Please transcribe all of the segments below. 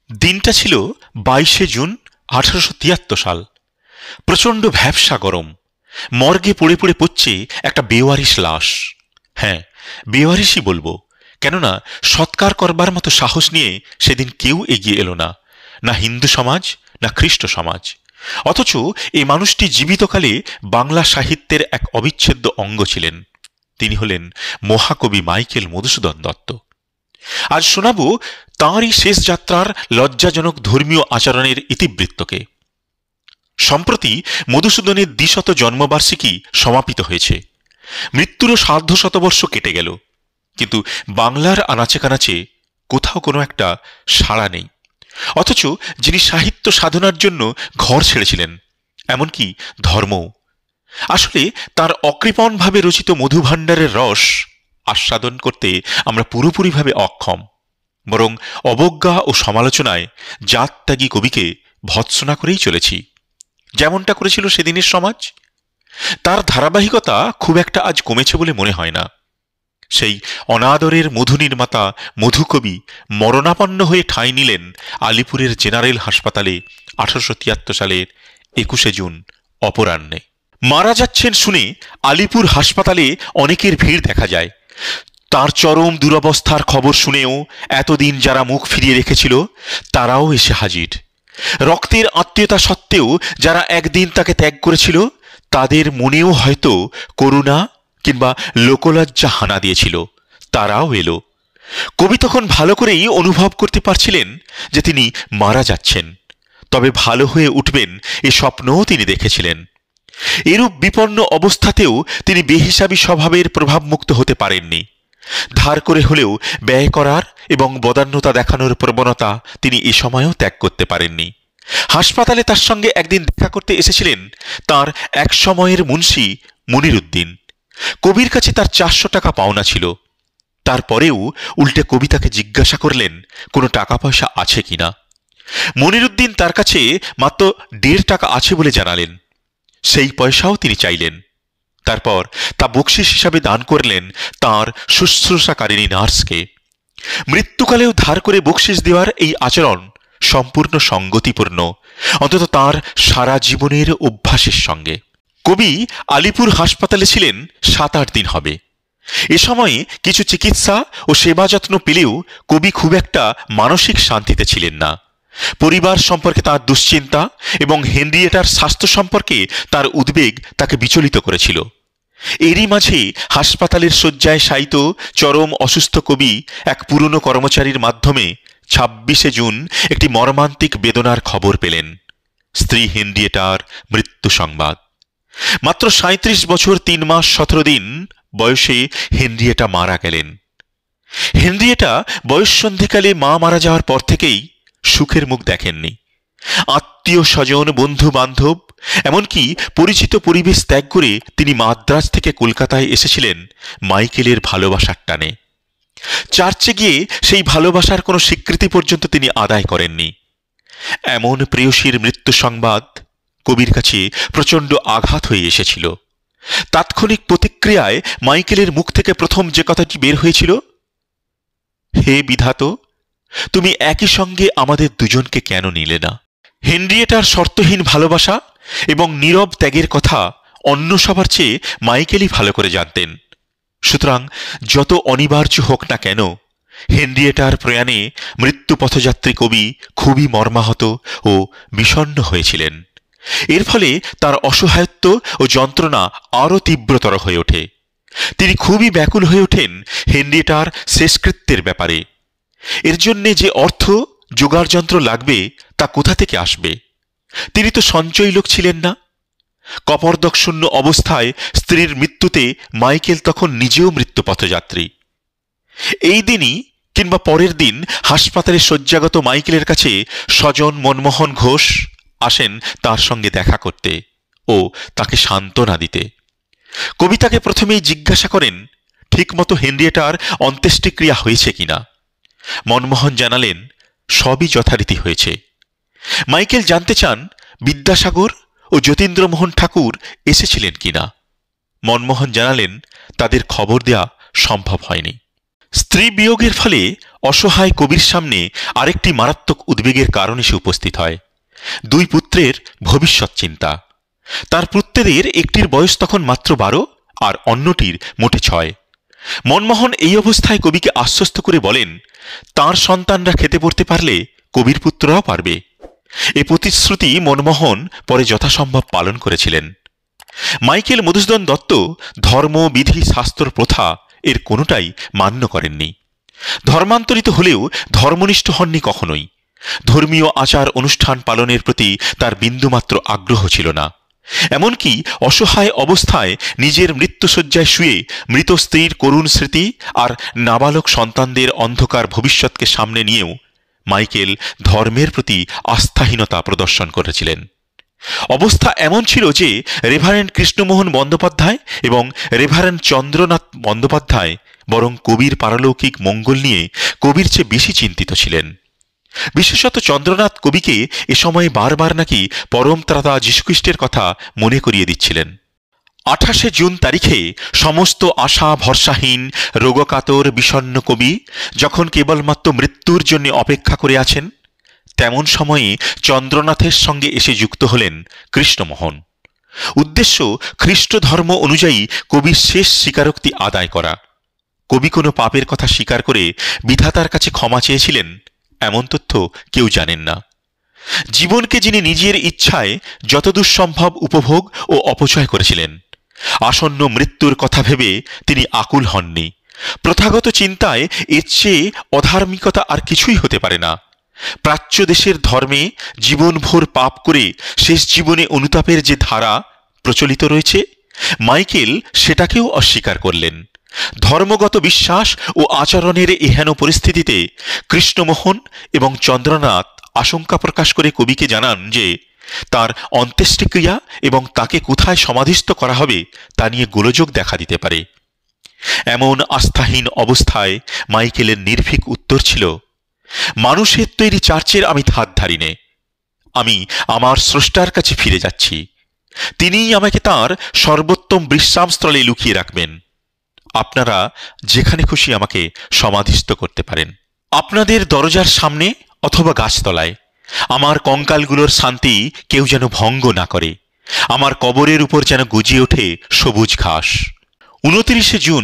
দিনটা ছিল 22শে জুন 1873 সাল। প্রচণ্ড ভ্যাপসা গরম। মর্গে পড়ে পড়ে পড়ছে একটা বেওয়ারিশ লাশ। হ্যাঁ, বেওয়ারিশই বলবো, কেননা সৎকার করবার মতো সাহস নিয়ে সেদিন কেউ এগিয়ে এলো না, না হিন্দু সমাজ না খ্রিস্ট সমাজ। অথচ এই মানুষটি জীবিতকালে বাংলা সাহিত্যের এক অবিচ্ছেদ্য অঙ্গ ছিলেন। তিনি হলেন মহাকবি মাইকেল মধুসূদন দত্ত। আজ শোনাব তাঁরই শেষ যাত্রার লজ্জাজনক ধর্মীয় আচরণের ইতিবৃত্তকে। সম্প্রতি মধুসূদনের ২০০ জন্মবার্ষিকী সমাপিত হয়েছে। মৃত্যুরও সার্ধশতবর্ষ কেটে গেল, কিন্তু বাংলার আনাচে কানাচে কোথাও কোনো একটা সাড়া নেই। অথচ যিনি সাহিত্য সাধনার জন্য ঘর ছেড়েছিলেন, এমনকি ধর্মও, আসলে তার অকৃপণভাবে রচিত মধুভাণ্ডারের রস আস্বাদন করতে আমরা পুরোপুরিভাবে অক্ষম। বরং অবজ্ঞা ও সমালোচনায় জাতত্যাগী কবিকে ভৎসনা করেই চলেছি, যেমনটা করেছিল সেদিনের সমাজ। তার ধারাবাহিকতা খুব একটা আজ কমেছে বলে মনে হয় না। সেই অনাদরের মধু নির্মাতা মধুকবি মরণাপন্ন হয়ে ঠাঁই নিলেন আলিপুরের জেনারেল হাসপাতালে 1873 সালের 21শে জুন অপরাহ্নে। মারা যাচ্ছেন শুনে আলিপুর হাসপাতালে অনেকের ভিড় দেখা যায়। তার চরম দুরবস্থার খবর শুনেও এতদিন যারা মুখ ফিরিয়ে রেখেছিল তারাও এসে হাজির। রক্তের আত্মীয়তা সত্ত্বেও যারা একদিন তাকে ত্যাগ করেছিল তাদের মনেও হয়তো করুণা কিংবা লোকলজ্জা হানা দিয়েছিল, তারাও এলো। কবি তখন ভালো করেই অনুভব করতে পারছিলেন যে তিনি মারা যাচ্ছেন, তবে ভালো হয়ে উঠবেন এ স্বপ্নও তিনি দেখেছিলেন। এরূপ বিপন্ন অবস্থাতেও তিনি বেহিসাবি স্বভাবের প্রভাবমুক্ত হতে পারেননি। ধার করে হলেও ব্যয় করার এবং বদান্যতা দেখানোর প্রবণতা তিনি এ সময়ও ত্যাগ করতে পারেননি। হাসপাতালে তার সঙ্গে একদিন দেখা করতে এসেছিলেন তার এক সময়ের মুন্সি মনিরুদ্দিন। কবির কাছে তার 400 টাকা পাওনা ছিল। তারপরেও উল্টে কবি তাকে জিজ্ঞাসা করলেন কোনো টাকা পয়সা আছে কিনা। মনিরুদ্দিন তার কাছে মাত্র 1.5 টাকা আছে বলে জানালেন। সেই পয়সাও তিনি চাইলেন। তারপর তা বকশিস হিসাবে দান করলেন তাঁর শুশ্রূষাকারিণী নার্সকে। মৃত্যুকালেও ধার করে বকশিস দেওয়ার এই আচরণ সম্পূর্ণ সঙ্গতিপূর্ণ, অন্তত তাঁর সারা জীবনের অভ্যাসের সঙ্গে। কবি আলিপুর হাসপাতালে ছিলেন 7-8 দিন হবে। এ সময়ে কিছু চিকিৎসা ও সেবা যত্ন পেলেও কবি খুব একটা মানসিক শান্তিতে ছিলেন না। পরিবার সম্পর্কে তার দুশ্চিন্তা এবং হেনরিয়েটার স্বাস্থ্য সম্পর্কে তার উদ্বেগ তাকে বিচলিত করেছিল। এরই মাঝে হাসপাতালের শয্যায় শায়িত চরম অসুস্থ কবি এক পুরনো কর্মচারীর মাধ্যমে 26শে জুন একটি মর্মান্তিক বেদনার খবর পেলেন। স্ত্রী হেনরিয়েটার মৃত্যু সংবাদ। মাত্র 37 বছর 3 মাস 17 দিন বয়সে হেনরিয়েটা মারা গেলেন। হেনরিয়েটা বয়ঃসন্ধিকালে মা মারা যাওয়ার পর থেকেই সুখের মুখ দেখেননি। আত্মীয় স্বজন, বন্ধু বান্ধব, এমনকি পরিচিত পরিবেশ ত্যাগ করে তিনি মাদ্রাজ থেকে কলকাতায় এসেছিলেন মাইকেলের ভালোবাসার টানে। চার্চে গিয়ে সেই ভালোবাসার কোনো স্বীকৃতি পর্যন্ত তিনি আদায় করেননি। এমন প্রেয়সীর মৃত্যু সংবাদ কবির কাছে প্রচণ্ড আঘাত হয়ে এসেছিল। তাৎক্ষণিক প্রতিক্রিয়ায় মাইকেলের মুখ থেকে প্রথম যে কথাটি বের হয়েছিল, হে বিধাত, তুমি একই সঙ্গে আমাদের দুজনকে কেন নিলে না। হেনরিয়েটার শর্তহীন ভালোবাসা এবং নীরব ত্যাগের কথা অন্য সবার চেয়ে মাইকেলই ভালো করে জানতেন। সুতরাং যত অনিবার্য হোক না কেন, হেনরিয়েটার প্রয়াণে মৃত্যু পথযাত্রী কবি খুবই মর্মাহত ও বিষণ্ণ হয়েছিলেন। এর ফলে তার অসহায়ত্ব ও যন্ত্রণা আরও তীব্রতর হয়ে ওঠে। তিনি খুবই ব্যাকুল হয়ে ওঠেন হেনরিয়েটার শেষকৃত্যের ব্যাপারে। এর জন্যে যে অর্থ জোগাড় যন্ত্র লাগবে তা কোথা থেকে আসবে? তিনি তো সঞ্চয়ী লোক ছিলেন না। কপর্দকশূন্য অবস্থায় স্ত্রীর মৃত্যুতে মাইকেল তখন নিজেও মৃত্যু পথযাত্রী। এই দিনই কিংবা পরের দিন হাসপাতালে শয্যাগত মাইকেলের কাছে স্বজন মনমোহন ঘোষ আসেন তার সঙ্গে দেখা করতে ও তাকে সান্ত্বনা দিতে। কবি তাকে প্রথমেই জিজ্ঞাসা করেন ঠিকমতো হেনরিয়েটার অন্ত্যেষ্টিক্রিয়া হয়েছে কিনা। মনমোহন জানালেন সবই যথারীতি হয়েছে। মাইকেল জানতে চান বিদ্যাসাগর ও যতীন্দ্রমোহন ঠাকুর এসেছিলেন কিনা। মনমোহন জানালেন তাদের খবর দেয়া সম্ভব হয়নি। স্ত্রী বিয়োগের ফলে অসহায় কবির সামনে আরেকটি মারাত্মক উদ্বেগের কারণ এসে উপস্থিত হয়। দুই পুত্রের ভবিষ্যৎ চিন্তা। তার পুত্রদের একটির বয়স তখন মাত্র 12 আর অন্যটির মোটে 6। মনমোহন এই অবস্থায় কবিকে আশ্বস্ত করে বলেন, তাঁর সন্তানরা খেতে পড়তে পারলে কবির পুত্ররাও পারবে। এ প্রতিশ্রুতি মনমোহন পরে যথাসম্ভব পালন করেছিলেন। মাইকেল মধুসূদন দত্ত ধর্ম, বিধি, শাস্ত্র, প্রথা এর কোনোটাই মান্য করেননি। ধর্মান্তরিত হলেও ধর্মনিষ্ঠ হননি কখনোই। ধর্মীয় আচার অনুষ্ঠান পালনের প্রতি তার বিন্দুমাত্র আগ্রহ ছিল না। এমনকি অসহায় অবস্থায় নিজের মৃত্যুশয্যায় শুয়ে মৃত স্ত্রীর করুণ স্মৃতি আর নাবালক সন্তানদের অন্ধকার ভবিষ্যৎকে সামনে নিয়েও মাইকেল ধর্মের প্রতি আস্থাহীনতা প্রদর্শন করেছিলেন। অবস্থা এমন ছিল যে রেভারেন্ড কৃষ্ণমোহন বন্দ্যোপাধ্যায় এবং রেভারেন্ড চন্দ্রনাথ বন্দ্যোপাধ্যায় বরং কবির পারলৌকিক মঙ্গল নিয়ে কবির চেয়ে বেশি চিন্তিত ছিলেন। বিশেষত চন্দ্রনাথ কবিকে এ সময়ে বারবার নাকি পরম ত্রাতা যীশুখ্রিস্টের কথা মনে করিয়ে দিচ্ছিলেন। 28 জুন তারিখে সমস্ত আশা ভরসাহীন, রোগকাতর, বিষণ্ণ কবি যখন কেবলমাত্র মৃত্যুর জন্য অপেক্ষা করে আছেন, তেমন সময়ে চন্দ্রনাথের সঙ্গে এসে যুক্ত হলেন কৃষ্ণমোহন। উদ্দেশ্য খ্রিস্ট ধর্ম অনুযায়ী কবির শেষ স্বীকারোক্তি আদায় করা। কবি কোনো পাপের কথা স্বীকার করে বিধাতার কাছে ক্ষমা চেয়েছিলেন এমন তথ্য কেউ জানেন না। জীবনকে যিনি নিজের ইচ্ছায় যতদূর সম্ভব উপভোগ ও অপচয় করেছিলেন, আসন্ন মৃত্যুর কথা ভেবে তিনি আকুল হননি। প্রথাগত চিন্তায় এর চেয়ে অধার্মিকতা আর কিছুই হতে পারে না। প্রাচ্য দেশের ধর্মে জীবনভর পাপ করে শেষ জীবনে অনুতাপের যে ধারা প্রচলিত রয়েছে, মাইকেল সেটাকেও অস্বীকার করলেন। ধর্মগত বিশ্বাস ও আচরণের এহেন পরিস্থিতিতে কৃষ্ণমোহন এবং চন্দ্রনাথ আশঙ্কা প্রকাশ করে কবিকে জানান যে তার অন্ত্যেষ্টিক্রিয়া এবং তাকে কোথায় সমাধিস্থ করা হবে তা নিয়ে গোলযোগ দেখা দিতে পারে। এমন আস্থাহীন অবস্থায় মাইকেলের নির্ভীক উত্তর ছিল, মানুষের তৈরি চার্চের আমি ধার ধারি নে। আমি আমার স্রষ্টার কাছে ফিরে যাচ্ছি। তিনিই আমাকে তাঁর সর্বোত্তম বিশ্রামস্থলে লুকিয়ে রাখবেন। আপনারা যেখানে খুশি আমাকে সমাধিস্থ করতে পারেন, আপনাদের দরজার সামনে অথবা গাছতলায়। আমার কঙ্কালগুলোর শান্তি কেউ যেন ভঙ্গ না করে। আমার কবরের উপর যেন গজিয়ে ওঠে সবুজ ঘাস। 29 জুন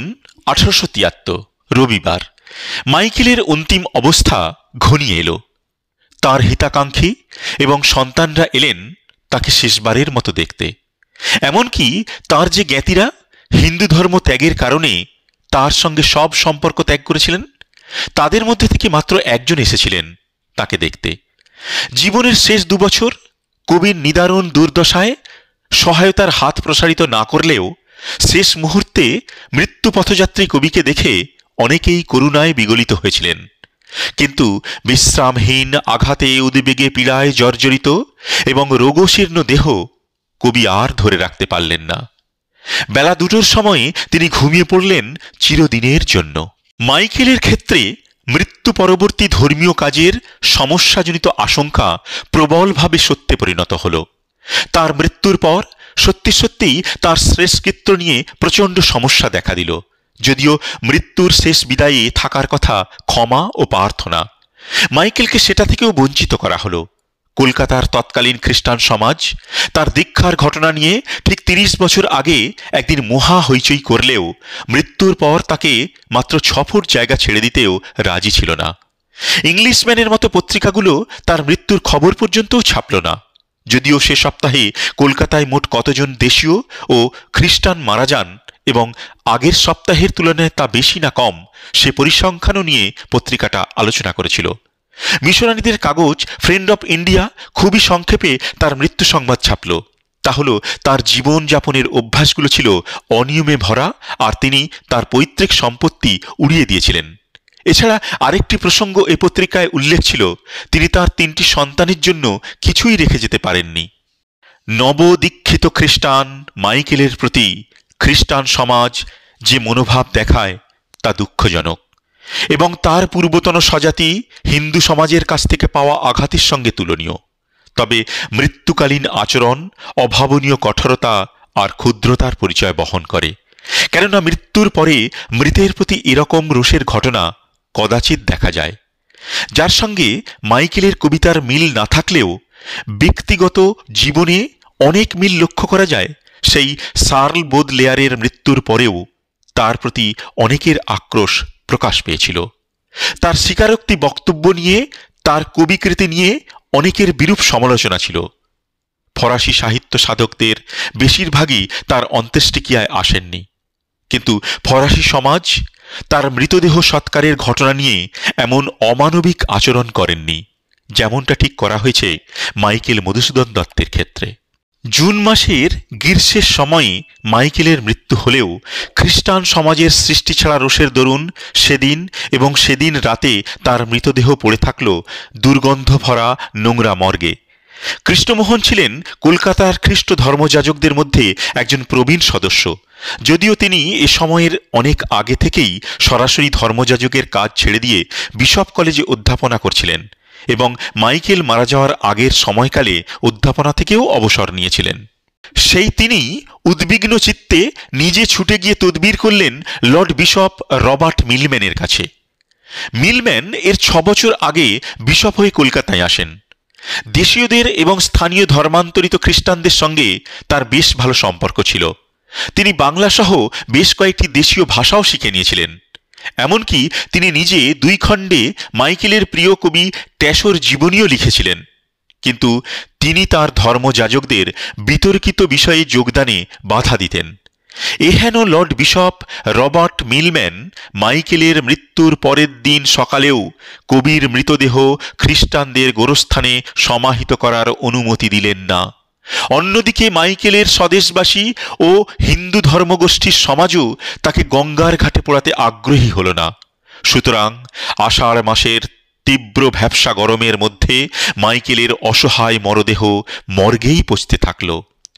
1873 রবিবার মাইকেলের অন্তিম অবস্থা ঘনিয়ে এলো। তার হিতাকাঙ্ক্ষী এবং সন্তানরা এলেন তাকে শেষবারের মতো দেখতে। এমনকি তার যে জ্ঞাতিরা হিন্দু ধর্ম ত্যাগের কারণে তার সঙ্গে সব সম্পর্ক ত্যাগ করেছিলেন, তাদের মধ্যে থেকে মাত্র একজন এসেছিলেন তাকে দেখতে। জীবনের শেষ 2 বছর কবির নিদারুণ দুর্দশায় সহায়তার হাত প্রসারিত না করলেও শেষ মুহূর্তে মৃত্যু পথযাত্রী কবিকে দেখে অনেকেই করুণায় বিগলিত হয়েছিলেন। কিন্তু বিশ্রামহীন, আঘাতে উদ্বেগে পীড়ায় জর্জরিত এবং রোগশীর্ণ দেহ কবি আর ধরে রাখতে পারলেন না। বেলা 2টোর সময়ে তিনি ঘুমিয়ে পড়লেন চিরদিনের জন্য। মাইকেলের ক্ষেত্রে মৃত্যু পরবর্তী ধর্মীয় কাজের সমস্যাজনিত আশঙ্কা প্রবলভাবে সত্যে পরিণত হল। তার মৃত্যুর পর সত্যি সত্যিই তার শ্রেষ্ঠকৃত্য নিয়ে প্রচণ্ড সমস্যা দেখা দিল। যদিও মৃত্যুর শেষ বিদায়ে থাকার কথা ক্ষমা ও প্রার্থনা, মাইকেলকে সেটা থেকেও বঞ্চিত করা হলো। কলকাতার তৎকালীন খ্রিস্টান সমাজ তার দীক্ষার ঘটনা নিয়ে ঠিক 30 বছর আগে একদিন মহা হইচই করলেও মৃত্যুর পর তাকে মাত্র 6 ফুট জায়গা ছেড়ে দিতেও রাজি ছিল না। ইংলিশম্যানের মতো পত্রিকাগুলো তার মৃত্যুর খবর পর্যন্তও ছাপল না। যদিও সে সপ্তাহে কলকাতায় মোট কতজন দেশীয় ও খ্রিস্টান মারা যান এবং আগের সপ্তাহের তুলনায় তা বেশি না কম, সে পরিসংখ্যানও নিয়ে পত্রিকাটা আলোচনা করেছিল। মিশনারিদের কাগজ ফ্রেন্ড অফ ইন্ডিয়া খুবই সংক্ষেপে তার মৃত্যু সংবাদ ছাপল। তা হল তার জীবনযাপনের অভ্যাসগুলো ছিল অনিয়মে ভরা আর তিনি তার পৈতৃক সম্পত্তি উড়িয়ে দিয়েছিলেন। এছাড়া আরেকটি প্রসঙ্গ এ পত্রিকায় উল্লেখ ছিল, তিনি তার 3টি সন্তানের জন্য কিছুই রেখে যেতে পারেননি। নবদীক্ষিত খ্রিস্টান মাইকেলের প্রতি খ্রিস্টান সমাজ যে মনোভাব দেখায় তা দুঃখজনক এবং তার পূর্বতন স্বজাতি হিন্দু সমাজের কাছ থেকে পাওয়া আঘাতের সঙ্গে তুলনীয়। তবে মৃত্যুকালীন আচরণ অভাবনীয় কঠোরতা আর ক্ষুদ্রতার পরিচয় বহন করে। কেননা মৃত্যুর পরে মৃতের প্রতি এরকম রোষের ঘটনা কদাচিৎ দেখা যায়। যার সঙ্গে মাইকেলের কবিতার মিল না থাকলেও ব্যক্তিগত জীবনে অনেক মিল লক্ষ্য করা যায়। সেই শার্ল বোদলেয়ারের মৃত্যুর পরেও তার প্রতি অনেকের আক্রোশ প্রকাশ পেয়েছিল। তার স্বীকারোক্তি বক্তব্য নিয়ে, তার কবিকৃতি নিয়ে অনেকের বিরূপ সমালোচনা ছিল। ফরাসি সাহিত্য সাধকদের বেশিরভাগই তার অন্ত্যেষ্টিক্রিয়ায় আসেননি, কিন্তু ফরাসি সমাজ তার মৃতদেহ সৎকারের ঘটনা নিয়ে এমন অমানবিক আচরণ করেননি, যেমনটা ঠিক করা হয়েছে মাইকেল মধুসূদন দত্তের ক্ষেত্রে। জুন মাসের গ্রীষ্মের সময়ে মাইকেলের মৃত্যু হলেও খ্রিস্টান সমাজের সৃষ্টি ছাড়া রোষের দরুন সেদিন এবং সেদিন রাতে তার মৃতদেহ পড়ে থাকল দুর্গন্ধ ভরা নোংরা মর্গে। কৃষ্ণমোহন ছিলেন কলকাতার খ্রিস্ট ধর্মযাজকদের মধ্যে একজন প্রবীণ সদস্য, যদিও তিনি এ সময়ের অনেক আগে থেকেই সরাসরি ধর্মযাজকের কাজ ছেড়ে দিয়ে বিশপ কলেজে অধ্যাপনা করছিলেন এবং মাইকেল মারা যাওয়ার আগের সময়কালে অধ্যাপনা থেকেও অবসর নিয়েছিলেন। সেই তিনি উদ্বিগ্ন চিত্তে নিজে ছুটে গিয়ে তদবির করলেন লর্ড বিশপ রবার্ট মিলম্যানের কাছে। মিলম্যান এর 6 বছর আগে বিশপ হয়ে কলকাতায় আসেন। দেশীয়দের এবং স্থানীয় ধর্মান্তরিত খ্রিস্টানদের সঙ্গে তার বেশ ভালো সম্পর্ক ছিল। তিনি বাংলা সহ বেশ কয়েকটি দেশীয় ভাষাও শিখে নিয়েছিলেন। এমনকি তিনি নিজে 2 খণ্ডে মাইকেলের প্রিয় কবি ট্যাশোর জীবনীও লিখেছিলেন। কিন্তু তিনি তার ধর্মযাজকদের বিতর্কিত বিষয়ে যোগদানে বাধা দিতেন। এহেন লর্ড বিশপ রবার্ট মিলম্যান মাইকেলের মৃত্যুর পরের দিন সকালেও কবির মৃতদেহ খ্রিস্টানদের গোরস্থানে সমাহিত করার অনুমতি দিলেন না। অন্যদিকে মাইকেলের স্বদেশবাসী ও হিন্দু ধর্মগোষ্ঠীর সমাজও তাকে গঙ্গার ঘাটে পোড়াতে আগ্রহী হল না। সুতরাং আষাঢ় মাসের তীব্র ভ্যাপসা গরমের মধ্যে মাইকেলের অসহায় মরদেহ মর্গেই পচতে থাকল।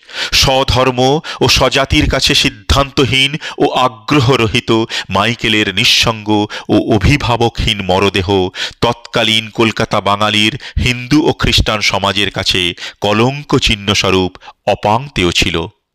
স্বধর্ম ও স্বজাতির কাছে সিদ্ধান্তহীন ও আগ্রহরহিত মাইকেলের নিঃসঙ্গ ও অভিভাবকহীন মরদেহ তৎকালীন কলকাতা বাঙালির হিন্দু ও খ্রিস্টান সমাজের কাছে কলঙ্ক চিহ্নস্বরূপ অপাংক্তেয় ছিল।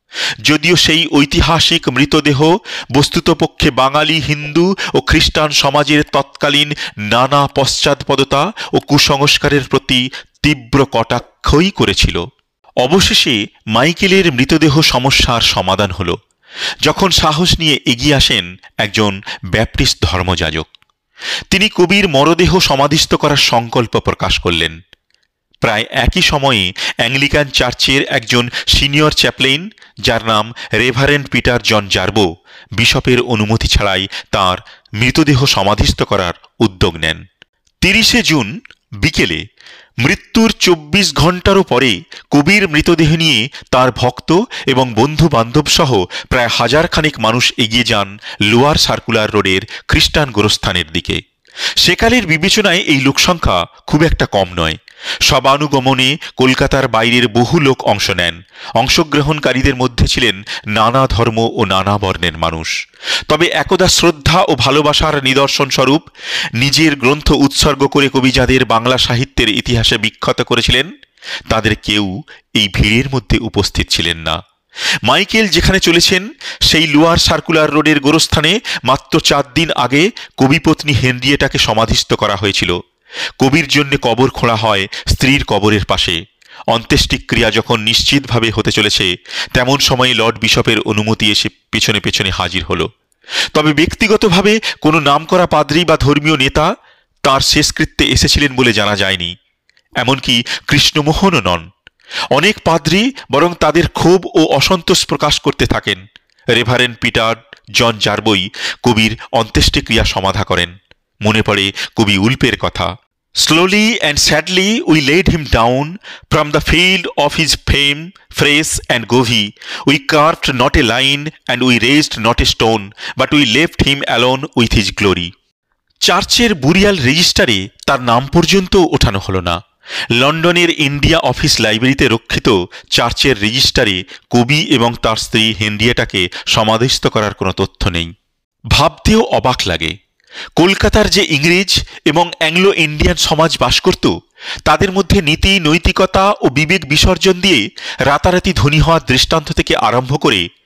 যদিও সেই ঐতিহাসিক মৃতদেহ বস্তুতপক্ষে বাঙালি হিন্দু ও খ্রিস্টান সমাজের তৎকালীন নানা পশ্চাৎপদতা ও কুসংস্কারের প্রতি তীব্র কটাক্ষই করেছিল। অবশেষে মাইকেলের মৃতদেহ সমস্যার সমাধান হল যখন সাহস নিয়ে এগিয়ে আসেন একজন ব্যাপটিস্ট ধর্মযাজক। তিনি কবির মরদেহ সমাধিস্থ করার সংকল্প প্রকাশ করলেন। প্রায় একই সময়ে অ্যাংলিকান চার্চের একজন সিনিয়র চ্যাপলেইন, যার নাম রেভারেন্ড পিটার জন জার্বো, বিশপের অনুমতি ছাড়াই তার মৃতদেহ সমাধিস্থ করার উদ্যোগ নেন। 30শে জুন বিকেলে মৃত্যুর 24 ঘণ্টারও পরে কবির মৃতদেহ নিয়ে তার ভক্ত এবং বন্ধু বান্ধব সহ প্রায় 1000 খানেক মানুষ এগিয়ে যান লোয়ার সার্কুলার রোডের খ্রিস্টান গোরস্থানের দিকে। সেকালের বিবেচনায় এই লোকসংখ্যা খুব একটা কম নয়। সবানুগমনে কলকাতার বাইরের বহু লোক অংশ নেন। অংশগ্রহণকারীদের মধ্যে ছিলেন নানা ধর্ম ও নানা বর্ণের মানুষ। তবে একদা শ্রদ্ধা ও ভালোবাসার নিদর্শন স্বরূপ নিজের গ্রন্থ উৎসর্গ করে কবি যাদের বাংলা সাহিত্যের ইতিহাসে বিখ্যাত করেছিলেন, তাদের কেউ এই ভিড়ের মধ্যে উপস্থিত ছিলেন না। মাইকেল যেখানে চলেছেন সেই লোয়ার সার্কুলার রোডের গোরস্থানে মাত্র 4 দিন আগে কবিপত্নী হেনরিয়েটাকে সমাধিস্থ করা হয়েছিল। কবির জন্য কবর খোঁড়া হয় স্ত্রীর কবরের পাশে। অন্ত্যেষ্টিক্রিয়া যখন নিশ্চিতভাবে হতে চলেছে, তেমন সময়ে লর্ড বিশপের অনুমতি এসে পেছনে পেছনে হাজির হল। তবে ব্যক্তিগতভাবে কোনো নামকরা পাদ্রী বা ধর্মীয় নেতা তার শেষকৃত্যে এসেছিলেন বলে জানা যায়নি। এমনকি কৃষ্ণমোহনও নন। অনেক পাদ্রী বরং তাদের ক্ষোভ ও অসন্তোষ প্রকাশ করতে থাকেন। রেভারেন্ড পিটার জন জার্বোই কবির অন্ত্যেষ্টিক্রিয়া সমাধা করেন। মনে পড়ে কবি উল্পের কথা, Slowly and sadly we laid him down from the field of his fame, phrase and govy. We carved not a line and we raised not a stone, but we left him alone with his glory. চার্চের burial রেজিস্টারে তার নাম পর্যন্ত ওঠানো হলো না। লন্ডনের India office লাইব্রেরিতে রক্ষিত চার্চের রেজিস্টারে কবি এবং তার স্ত্রী হেনরিয়েটাকে সমাধিস্থ করার কোনো তথ্য নেই। ভাবতেও অবাক লাগে, কলকাতার যে ইংরেজ এবং অ্যাংলো ইন্ডিয়ান সমাজ বাস করত, তাদের মধ্যে নীতি নৈতিকতা ও বিবেক বিসর্জন দিয়ে রাতারাতি ধনী হওয়ার দৃষ্টান্ত থেকে আরম্ভ করে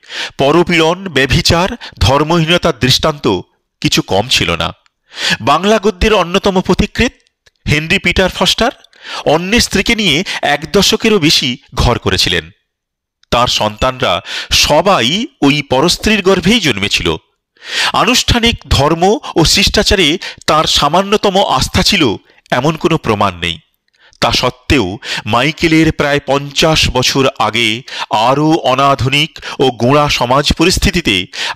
পরপীড়ন, ব্যভিচার, ধর্মহীনতার দৃষ্টান্ত কিছু কম ছিল না। বাংলা গদ্যের অন্যতম পথিকৃৎ হেনরি পিটার ফস্টার অন্যের স্ত্রীকে নিয়ে 1 দশকেরও বেশি ঘর করেছিলেন। তার সন্তানরা সবাই ওই পরস্ত্রীর গর্ভেই জন্মেছিল। আনুষ্ঠানিক ধর্ম ও শিষ্টাচারে তার সামান্যতম আস্থা ছিল এমন কোনো প্রমাণ নেই। তা সত্ত্বেও মাইকেলের প্রায় 50 বছর আগে আরও অনাধুনিক ও গোঁড়া সমাজ পরিস্থিতিতে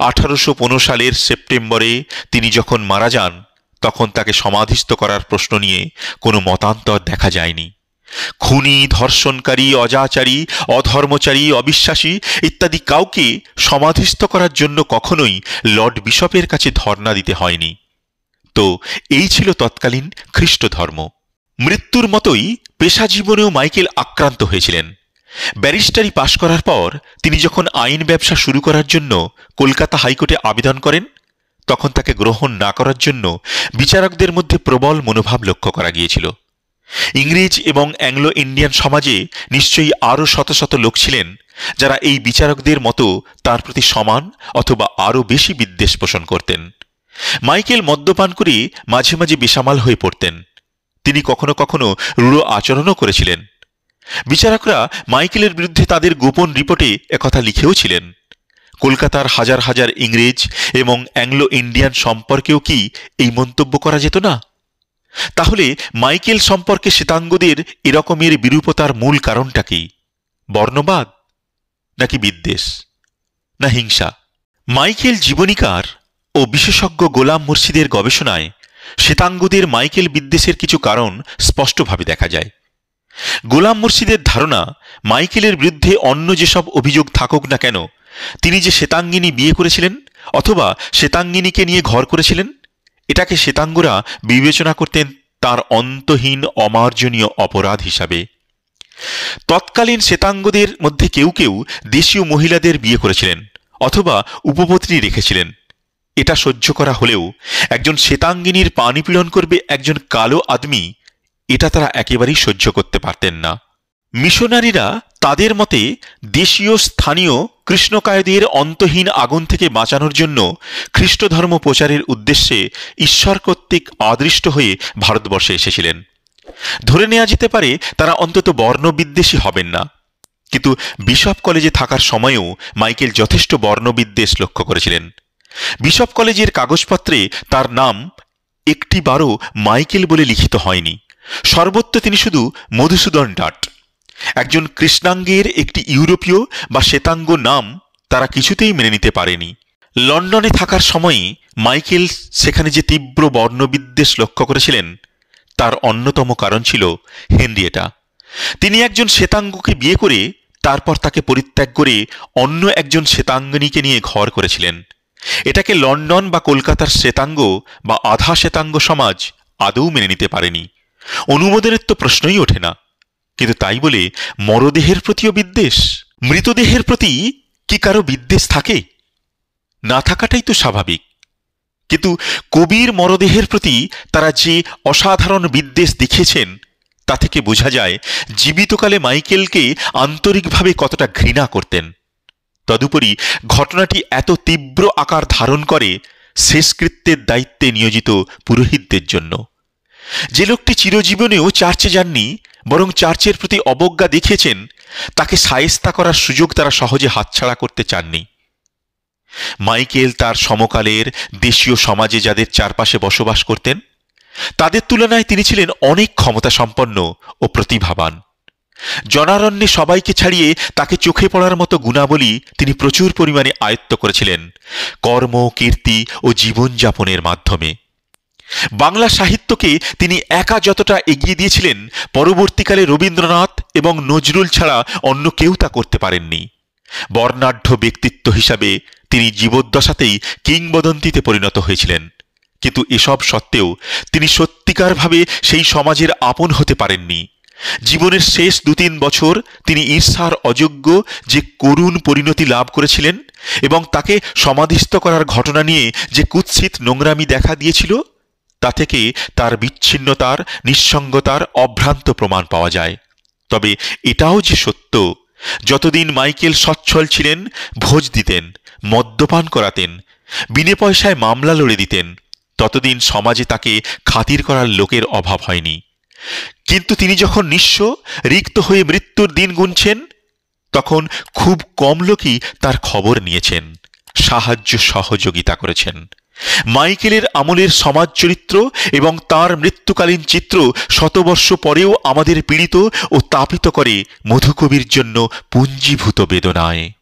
1815 সালের সেপ্টেম্বরে তিনি যখন মারা যান, তখন তাকে সমাধিস্থ করার প্রশ্ন নিয়ে কোনো মতান্তর দেখা যায়নি। খুনি, ধর্ষণকারী, অজাচারী, অধর্মচারী, অবিশ্বাসী ইত্যাদি কাউকে সমাধিস্থ করার জন্য কখনোই লর্ড বিশপের কাছে ধর্ণা দিতে হয়নি। তো এই ছিল তৎকালীন খ্রিস্ট ধর্ম। মৃত্যুর মতোই পেশা জীবনেও মাইকেল আক্রান্ত হয়েছিলেন। ব্যারিস্টারি পাশ করার পর তিনি যখন আইন ব্যবসা শুরু করার জন্য কলকাতা হাইকোর্টে আবেদন করেন, তখন তাকে গ্রহণ না করার জন্য বিচারকদের মধ্যে প্রবল মনোভাব লক্ষ্য করা গিয়েছিল। ইংরেজ এবং অ্যাংলো ইন্ডিয়ান সমাজে নিশ্চয়ই আরও শত শত লোক ছিলেন যারা এই বিচারকদের মতো তার প্রতি সমান অথবা আরও বেশি বিদ্বেষ পোষণ করতেন। মাইকেল মদ্যপান করে মাঝে মাঝে বেসামাল হয়ে পড়তেন। তিনি কখনো কখনো রূঢ় আচরণও করেছিলেন। বিচারকরা মাইকেলের বিরুদ্ধে তাদের গোপন রিপোর্টে একথা লিখেও ছিলেন। কলকাতার হাজার হাজার ইংরেজ এবং অ্যাংলো ইন্ডিয়ান সম্পর্কেও কি এই মন্তব্য করা যেত না? তাহলে মাইকেল সম্পর্কে শ্বেতাঙ্গদের এরকমের বিরূপতার মূল কারণটা কি? বর্ণবাদ, নাকি বিদ্বেষ, না হিংসা? মাইকেল জীবনীকার ও বিশেষজ্ঞ গোলাম মুর্শিদের গবেষণায় শ্বেতাঙ্গদের মাইকেল বিদ্বেষের কিছু কারণ স্পষ্টভাবে দেখা যায়। গোলাম মুর্শিদের ধারণা, মাইকেলের বিরুদ্ধে অন্য যেসব অভিযোগ থাকুক না কেন, তিনি যে শ্বেতাঙ্গিনী বিয়ে করেছিলেন অথবা শ্বেতাঙ্গিনীকে নিয়ে ঘর করেছিলেন, এটাকে শ্বেতাঙ্গরা বিবেচনা করতেন তার অন্তহীন অমার্জনীয় অপরাধ হিসাবে। তৎকালীন শ্বেতাঙ্গদের মধ্যে কেউ কেউ দেশীয় মহিলাদের বিয়ে করেছিলেন অথবা উপপত্নী রেখেছিলেন। এটা সহ্য করা হলেও একজন শ্বেতাঙ্গিনীর পানিপীড়ন করবে একজন কালো আদমি, এটা তারা একেবারেই সহ্য করতে পারতেন না। মিশনারিরা তাদের মতে দেশীয় স্থানীয় কৃষ্ণকায়দের অন্তহীন আগুন থেকে বাঁচানোর জন্য খ্রিস্টধর্ম প্রচারের উদ্দেশ্যে ঈশ্বর কর্তৃক আদৃষ্ট হয়ে ভারতবর্ষে এসেছিলেন। ধরে নেওয়া যেতে পারে তারা অন্তত বর্ণবিদ্বেষী হবেন না। কিন্তু বিশপ কলেজে থাকার সময়েও মাইকেল যথেষ্ট বর্ণবিদ্বেষ লক্ষ্য করেছিলেন। বিশপ কলেজের কাগজপত্রে তার নাম একটিবারও মাইকেল বলে লিখিত হয়নি। সর্বত্র তিনি শুধু মধুসূদন ডাট। একজন কৃষ্ণাঙ্গের একটি ইউরোপীয় বা শ্বেতাঙ্গ নাম তারা কিছুতেই মেনে নিতে পারেনি। লন্ডনে থাকার সময়ই মাইকেল সেখানে যে তীব্র বর্ণবিদ্বেষ লক্ষ্য করেছিলেন, তার অন্যতম কারণ ছিল হেনরিয়েটা। তিনি একজন শ্বেতাঙ্গকে বিয়ে করে তারপর তাকে পরিত্যাগ করে অন্য একজন শ্বেতাঙ্গিনীকে নিয়ে ঘর করেছিলেন। এটাকে লন্ডন বা কলকাতার শ্বেতাঙ্গ বা আধা শ্বেতাঙ্গ সমাজ আদৌ মেনে নিতে পারেনি। অনুমোদনের তো প্রশ্নই ওঠে না। কিন্তু তাই বলে মরদেহের প্রতিও বিদ্বেষ? মৃতদেহের প্রতি কি কারো বিদ্বেষ থাকে? না থাকাটাই তো স্বাভাবিক। কিন্তু কবির মরদেহের প্রতি তারা যে অসাধারণ বিদ্বেষ দেখিয়েছেন, তা থেকে বোঝা যায় জীবিতকালে মাইকেলকে আন্তরিকভাবে কতটা ঘৃণা করতেন। তদুপরি ঘটনাটি এত তীব্র আকার ধারণ করে শেষকৃত্যের দায়িত্বে নিয়োজিত পুরোহিতদের জন্য। যে লোকটি চিরজীবনেও চার্চে যাননি, বরং চার্চের প্রতি অবজ্ঞা দেখিয়েছেন, তাকে শায়েস্তা করার সুযোগ তারা সহজে হাতছাড়া করতে চাননি। মাইকেল তার সমকালের দেশীয় সমাজে যাদের চারপাশে বসবাস করতেন, তাদের তুলনায় তিনি ছিলেন অনেক ক্ষমতাসম্পন্ন ও প্রতিভাবান। জনারণ্যে সবাইকে ছাড়িয়ে তাকে চোখে পড়ার মতো গুণাবলী তিনি প্রচুর পরিমাণে আয়ত্ত করেছিলেন কর্ম, কীর্তি ও জীবনযাপনের মাধ্যমে। বাংলা সাহিত্যকে তিনি একা যতটা এগিয়ে দিয়েছিলেন, পরবর্তীকালে রবীন্দ্রনাথ এবং নজরুল ছাড়া অন্য কেউ তা করতে পারেননি। বর্ণাঢ্য ব্যক্তিত্ব হিসাবে তিনি জীবদ্দশাতেই কিংবদন্তিতে পরিণত হয়েছিলেন। কিন্তু এসব সত্ত্বেও তিনি সত্যিকারভাবে সেই সমাজের আপন হতে পারেননি। জীবনের শেষ 2-3 বছর তিনি ঈর্ষার অযোগ্য যে করুণ পরিণতি লাভ করেছিলেন এবং তাকে সমাধিস্থ করার ঘটনা নিয়ে যে কুৎসিত নোংরামি দেখা দিয়েছিল, তা থেকে তার বিচ্ছিন্নতার, নিঃসঙ্গতার অভ্রান্ত প্রমাণ পাওয়া যায়। তবে এটাও যে সত্য, যতদিন মাইকেল সচ্ছল ছিলেন ভোজ দিতেন, মদ্যপান করাতেন, বিনে পয়সায় মামলা লড়ে দিতেন, ততদিন সমাজে তাকে খাতির করার লোকের অভাব হয়নি। কিন্তু তিনি যখন নিঃস্ব, রিক্ত হয়ে মৃত্যুর দিন গুনছেন, তখন খুব কম লোকই তার খবর নিয়েছেন, সাহায্য সহযোগিতা করেছেন। মাইকেলের আমলের সমাজ চরিত্র এবং তার মৃত্যুকালীন চিত্র শতবর্ষ পরেও আমাদের পীড়িত ও তাপিত করে মধুকবির জন্য পুঞ্জীভূত বেদনায়।